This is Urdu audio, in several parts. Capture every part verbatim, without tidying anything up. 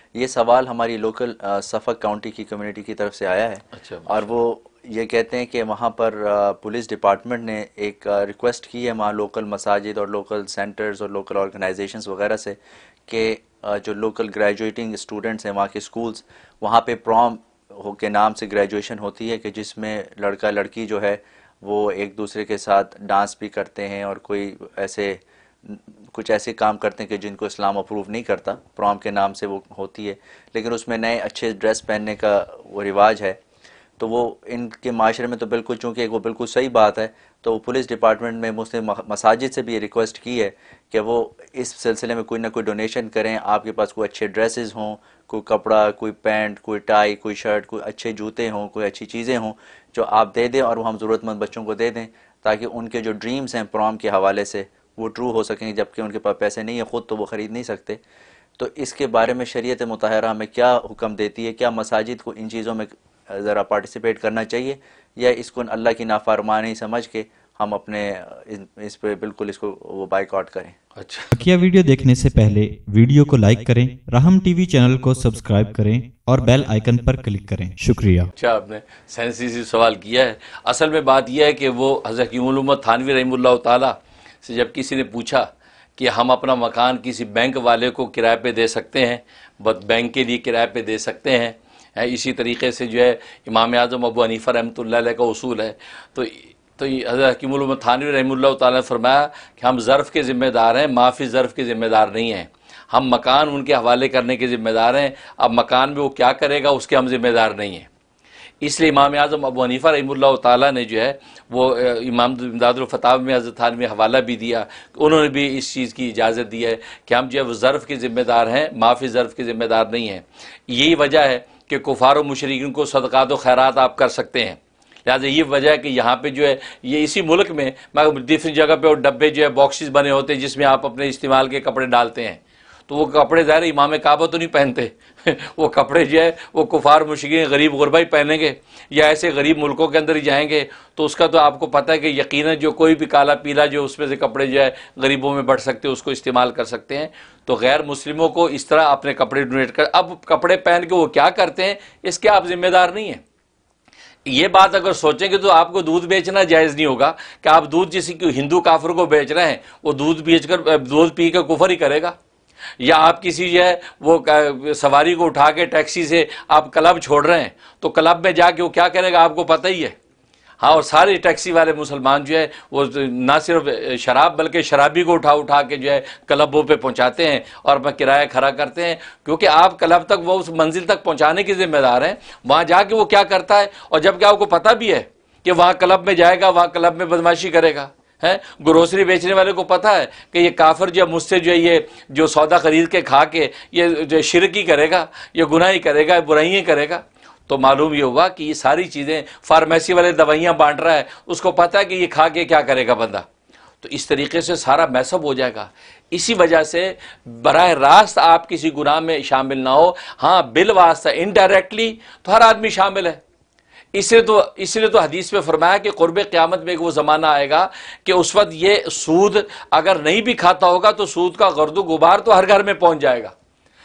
یہ سوال ہماری لوکل سفک کاؤنٹی کی کمیونٹی کی طرف سے آیا ہے. اچھا. اور وہ یہ کہتے ہیں کہ وہاں پر پولیس ڈپارٹمنٹ نے ایک ریکویسٹ کی ہے وہاں لوکل مساجد اور لوکل سینٹرز اور لوکل آرگنائزیشنز وغیرہ سے کہ جو لوکل گریجویٹنگ اسٹوڈنٹس ہیں وہاں کے اسکولز وہاں پہ پروم کے نام سے گریجویشن ہوتی ہے کہ جس میں لڑکا لڑکی جو ہے وہ ایک دوسرے کے ساتھ ڈانس بھی کرتے ہیں اور کوئی ایسے کچھ ایسے کام کرتے ہیں کہ جن کو اسلام اپروو نہیں کرتا. پروم کے نام سے وہ ہوتی ہے لیکن اس میں نئے اچھے ڈریس پہننے کا وہ رواج ہے. تو وہ ان کے معاشرے میں تو بالکل چونکہ وہ بالکل صحیح بات ہے تو وہ پولیس ڈپارٹمنٹ میں مسلم مساجد سے بھی یہ ریکویسٹ کی ہے کہ وہ اس سلسلے میں کوئی نہ کوئی ڈونیشن کریں. آپ کے پاس کوئی اچھے ڈریسز ہوں, کوئی کپڑا, کوئی پینٹ, کوئی ٹائی, کوئی شرٹ, کوئی اچھے جوتے ہوں, کوئی اچھی چیزیں ہوں جو آپ دے دیں اور وہ ہم ضرورت مند بچوں کو دے دیں تاکہ ان کے جو ڈریمز ہیں پروم کے حوالے سے وہ ٹرو ہو سکیں, جبکہ ان کے پاس پیسے نہیں ہیں خود تو وہ خرید نہیں سکتے. تو اس کے بارے میں شریعت مطہرہ میں کیا حکم دیتی ہے؟ کیا مساجد کو ان چیزوں میں ذرا پارٹیسپیٹ کرنا چاہیے یا اس کو اللہ کی نافرمانی سمجھ کے ہم اپنے اس پہ بالکل اس کو وہ بائیکاٹ کریں؟ اچھا. بقیہ ویڈیو دیکھنے سے پہلے ویڈیو کو لائک کریں, رحم ٹی وی چینل کو سبسکرائب کریں اور بیل آئیکن پر کلک کریں. شکریہ. اچھا آپ نے سینسیٹیو سوال کیا ہے. اصل میں بات یہ ہے کہ وہ حضرت حکیم الامہ تھانوی رحمہ اللہ تعالیٰ سے جب کسی نے پوچھا کہ ہم اپنا مکان کسی بینک والے کو کرائے پہ دے سکتے ہیں, بس بینک کے لیے کرائے پہ دے سکتے ہیں, اسی طریقے سے جو ہے امام اعظم ابو حنیفہ رحمۃ اللہ علیہ کا اصول ہے. تو تو حضرت حکیم الامہ تھانوی رحمہ اللہ تعالیٰ نے فرمایا کہ ہم ظرف کے ذمہ دار ہیں, معافی ظرف کے ذمہ دار نہیں ہیں. ہم مکان ان کے حوالے کرنے کے ذمہ دار ہیں, اب مکان میں وہ کیا کرے گا اس کے ہم ذمہ دار نہیں ہیں. اس لیے امام اعظم ابو حنیفہ رحمہ اللہ تعالیٰ نے جو ہے وہ امام امداد الفتاوی میں حضرت تھانوی حوالہ بھی دیا, انہوں نے بھی اس چیز کی اجازت دی ہے کہ ہم جو ہے وہ ظرف کے ذمہ دار ہیں, معافی ظرف کے ذمہ دار نہیں ہیں. یہی وجہ ہے کہ کفار و مشرکین کو صدقات و خیرات آپ کر سکتے ہیں. لہٰذا یہ وجہ ہے کہ یہاں پہ جو ہے یہ اسی ملک میں ڈفرینٹ جگہ پہ اور ڈبے جو ہے باکسز بنے ہوتے ہیں جس میں آپ اپنے استعمال کے کپڑے ڈالتے ہیں. تو وہ کپڑے ظاہر امام کعبہ تو نہیں پہنتے وہ کپڑے جو ہے وہ کفار مشرکین غریب غربا ہی پہنیں گے یا ایسے غریب ملکوں کے اندر ہی جائیں گے. تو اس کا تو آپ کو پتہ ہے کہ یقیناً جو کوئی بھی کالا پیلا جو اس میں سے کپڑے جو ہے غریبوں میں بڑھ سکتے ہیں اس کو استعمال کر سکتے ہیں. تو غیر مسلموں کو اس طرح اپنے کپڑے ڈونیٹ کر, اب کپڑے پہن کے وہ کیا کرتے ہیں اس کے آپ ذمہ دار نہیں ہیں. یہ بات اگر سوچیں گے تو آپ کو دودھ بیچنا جائز نہیں ہوگا کہ آپ دودھ کسی ہندو کافر کو بیچ رہے ہیں, وہ دودھ بیچ کر دودھ پی کر کفر ہی کرے گا. یا آپ کسی جو ہے وہ سواری کو اٹھا کے ٹیکسی سے آپ کلب چھوڑ رہے ہیں تو کلب میں جا کے وہ کیا کرے گا آپ کو پتہ ہی ہے. ہاں, اور سارے ٹیکسی والے مسلمان جو ہے وہ نہ صرف شراب بلکہ شرابی کو اٹھا اٹھا کے جو ہے کلبوں پہ پہنچاتے ہیں اور اپنا کرایہ کھڑا کرتے ہیں, کیونکہ آپ کلب تک وہ اس منزل تک پہنچانے کی ذمہ دار ہیں. وہاں جا کے وہ کیا کرتا ہے اور جب کہ آپ کو پتہ بھی ہے کہ وہاں کلب میں جائے گا, وہاں کلب میں بدماشی کرے گا. ہے گروسری بیچنے والے کو پتہ ہے کہ یہ کافر جو مجھ سے جو ہے یہ جو سودا خرید کے کھا کے یہ جو شرک ہی کرے گا, یہ گناہ ہی کرے گا, برائیاں کرے گا. تو معلوم یہ ہوا کہ یہ ساری چیزیں فارمیسی والے دوائیاں بانٹ رہا ہے, اس کو پتہ ہے کہ یہ کھا کے کیا کرے گا بندہ. تو اس طریقے سے سارا میس اپ ہو جائے گا. اسی وجہ سے براہ راست آپ کسی گناہ میں شامل نہ ہو. ہاں بالواسطہ انڈائریکٹلی تو ہر آدمی شامل ہے. اس لیے تو اس لیے تو حدیث میں فرمایا کہ قرب قیامت میں ایک وہ زمانہ آئے گا کہ اس وقت یہ سود اگر نہیں بھی کھاتا ہوگا تو سود کا گرد و غبار تو ہر گھر میں پہنچ جائے گا.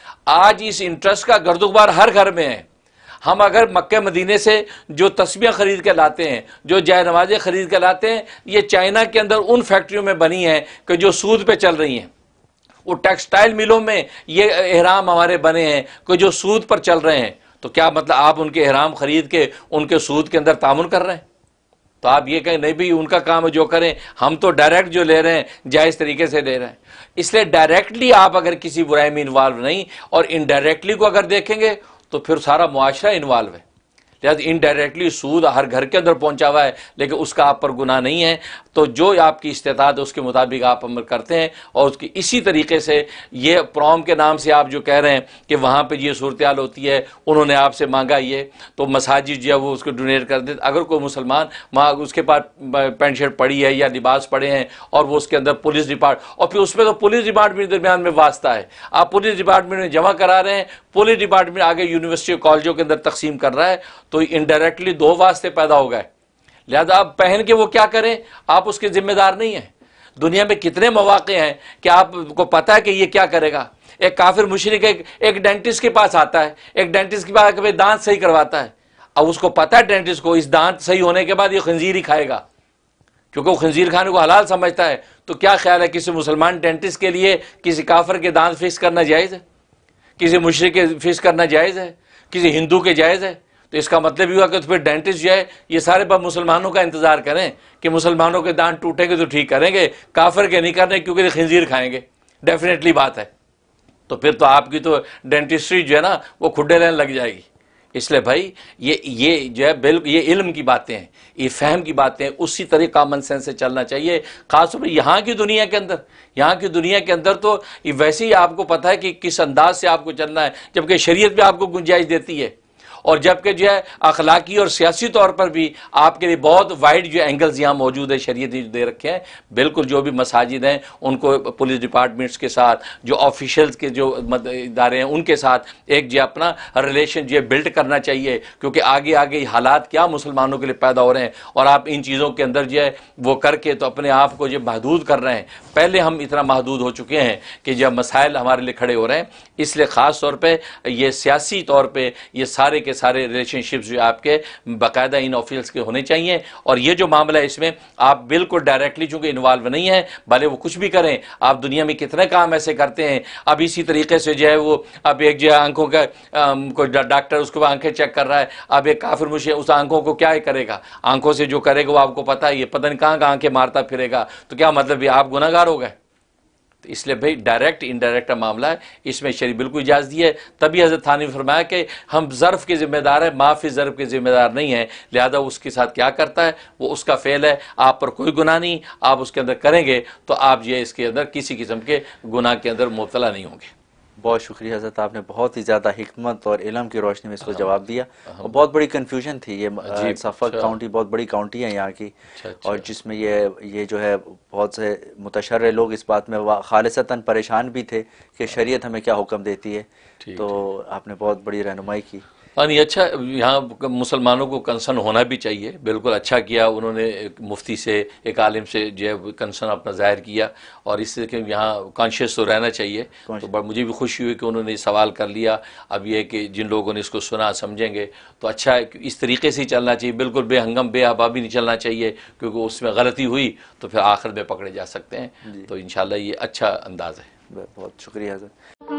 آج اس انٹرسٹ کا گرد و غبار ہر گھر میں ہے. ہم اگر مکہ مدینے سے جو تسبیحیں خرید کے لاتے ہیں, جو جائے نمازیں خرید کے لاتے ہیں, یہ چائنا کے اندر ان فیکٹریوں میں بنی ہیں کہ جو سود پہ چل رہی ہیں. وہ ٹیکسٹائل ملوں میں یہ احرام ہمارے بنے ہیں کہ جو سود پر چل رہے ہیں. تو کیا مطلب آپ ان کے احرام خرید کے ان کے سود کے اندر تعاون کر رہے ہیں؟ تو آپ یہ کہیں نہیں بھی ان کا کام ہے جو کریں, ہم تو ڈائریکٹ جو لے رہے ہیں جائز طریقے سے لے رہے ہیں. اس لیے ڈائریکٹلی آپ اگر کسی برائی میں انوالو نہیں اور انڈائریکٹلی کو اگر دیکھیں گے تو پھر سارا معاشرہ انوالو ہے. لہٰذا انڈائریکٹلی سود ہر گھر کے اندر پہنچا ہوا ہے لیکن اس کا آپ پر گناہ نہیں ہے. تو جو آپ کی استطاعت ہے اس کے مطابق آپ عمل کرتے ہیں. اور اس کی اسی طریقے سے یہ پروم کے نام سے آپ جو کہہ رہے ہیں کہ وہاں پہ یہ صورتحال ہوتی ہے, انہوں نے آپ سے مانگا یہ تو مساجد جو ہے وہ اس کو ڈونیٹ کر دیتے. اگر کوئی مسلمان وہاں اس کے پاس پینٹ شرٹ پڑی ہے یا لباس پڑے ہیں اور وہ اس کے اندر پولیس ڈپارٹ اور پھر اس میں تو پولیس ڈپارٹمنٹ کے درمیان میں واسطہ ہے, آپ پولیس ڈپارٹمنٹ میں جمع کرا رہے ہیں, پولیس ڈپارٹمنٹ آگے یونیورسٹی اور کالجوں کے اندر تقسیم کر رہا ہے, تو انڈائریکٹلی دو واسطے پیدا ہو گئے. لہذا آپ پہن کے وہ کیا کریں, آپ اس کے ذمہ دار نہیں ہیں. دنیا میں کتنے مواقع ہیں کہ آپ کو پتہ ہے کہ یہ کیا کرے گا. ایک کافر مشرک ایک ایک ڈینٹسٹ کے پاس آتا ہے، ایک ڈینٹسٹ کے پاس کبھی دانت صحیح کرواتا ہے، اب اس کو پتہ ہے ڈینٹسٹ کو اس دانت صحیح ہونے کے بعد یہ خنزیر ہی کھائے گا، کیونکہ وہ خنزیر کھانے کو حلال سمجھتا ہے. تو کیا خیال ہے کسی مسلمان ڈینٹسٹ کے لیے کسی کافر کے دانت فکس کرنا جائز ہے؟ کسی مشرک کے فکس کرنا جائز ہے؟ کسی ہندو کے جائز ہے؟ تو اس کا مطلب یہ ہوا کہ تو پھر ڈینٹسٹ جو ہے یہ سارے باب مسلمانوں کا انتظار کریں کہ مسلمانوں کے دانت ٹوٹیں گے تو ٹھیک کریں گے، کافر کے نہیں کرنے کیونکہ یہ خنزیر کھائیں گے. ڈیفینیٹلی بات ہے. تو پھر تو آپ کی تو ڈینٹسٹری جو ہے نا وہ کھڈے لینے لگ جائے گی. اس لیے بھائی یہ یہ جو ہے بالکل یہ علم کی باتیں ہیں، یہ فہم کی باتیں ہیں، اسی طرح کامن سینس سے چلنا چاہیے. خاص طور پر یہاں کی دنیا کے اندر یہاں کی دنیا کے اندر تو یہ ویسے ہی آپ کو پتہ ہے کہ کس انداز سے آپ کو چلنا ہے، جبکہ شریعت بھی آپ کو گنجائش دیتی ہے، اور جبکہ جو ہے اخلاقی اور سیاسی طور پر بھی آپ کے لیے بہت وائڈ جو اینگلز یہاں موجود ہے، شریعت نے دے رکھے ہیں. بالکل جو بھی مساجد ہیں ان کو پولیس ڈپارٹمنٹس کے ساتھ، جو آفیشلز کے جو ادارے ہیں ان کے ساتھ ایک جو اپنا ریلیشن جو ہے بلڈ کرنا چاہیے، کیونکہ آگے آگے حالات کیا مسلمانوں کے لیے پیدا ہو رہے ہیں، اور آپ ان چیزوں کے اندر جو ہے وہ کر کے تو اپنے آپ کو جو محدود کر رہے ہیں. پہلے ہم اتنا محدود ہو چکے ہیں کہ جب مسائل ہمارے لیے کھڑے ہو رہے ہیں. اس لیے خاص طور پہ یہ سیاسی طور پہ یہ سارے کے سارے ریلیشن شپس جو آپ کے باقاعدہ ان آفیسرز کے ہونے چاہیے. اور یہ جو معاملہ ہے اس میں آپ بالکل ڈائریکٹلی چونکہ انوالو نہیں ہیں، بھلے وہ کچھ بھی کریں. آپ دنیا میں کتنے کام ایسے کرتے ہیں. اب اسی طریقے سے جو ہے وہ اب ایک جو ہے آنکھوں کا کوئی ڈاکٹر اس کو آنکھیں چیک کر رہا ہے، اب ایک کافر مشرک اس آنکھوں کو کیا کرے گا، آنکھوں سے جو کرے گا وہ آپ کو پتہ ہے یہ پتہ نہیں کہاں کہاں آنکھیں مارتا پھرے گا. تو کیا مطلب یہ آپ گناہ گار ہو گئے؟ اس لیے بھائی ڈائریکٹ انڈائریکٹ معاملہ ہے، اس میں شریعت بالکل اجازت دی ہے. تبھی حضرت تھانوی نے فرمایا کہ ہم ظرف کے ذمہ دار ہیں، معافی ظرف کے ذمہ دار نہیں ہیں، لہذا اس کے ساتھ کیا کرتا ہے وہ اس کا فعل ہے، آپ پر کوئی گناہ نہیں. آپ اس کے اندر کریں گے تو آپ یہ اس کے اندر کسی قسم کے گناہ کے اندر مبتلا نہیں ہوں گے. بہت شکریہ حضرت، آپ نے بہت ہی زیادہ حکمت اور علم کی روشنی میں اس کو جواب دیا. اور بہت بڑی کنفیوژن تھی یہ سفاق کاؤنٹی بہت بڑی کاؤنٹی ہے یہاں کی، اور جس میں یہ یہ جو ہے بہت سے متشرع لوگ اس بات میں خالصتاً پریشان بھی تھے کہ شریعت ہمیں کیا حکم دیتی ہے. تو آپ نے بہت بڑی رہنمائی کی. ہاں نہیں اچھا، یہاں مسلمانوں کو کنسرن ہونا بھی چاہیے. بالکل اچھا کیا انہوں نے، ایک مفتی سے ایک عالم سے جو ہے کنسرن اپنا ظاہر کیا، اور اس سے کہ یہاں کانشیس تو رہنا چاہیے. تو مجھے بھی خوشی ہوئی کہ انہوں نے سوال کر لیا. اب یہ کہ جن لوگوں نے اس کو سنا سمجھیں گے تو اچھا ہے، اس طریقے سے ہی چلنا چاہیے. بالکل بے ہنگم بے آبابی نہیں چلنا چاہیے، کیونکہ اس میں غلطی ہوئی تو پھر آخر میں پکڑے جا سکتے ہیں. تو انشاءاللہ یہ اچھا انداز ہے. بہت شکریہ حضرت.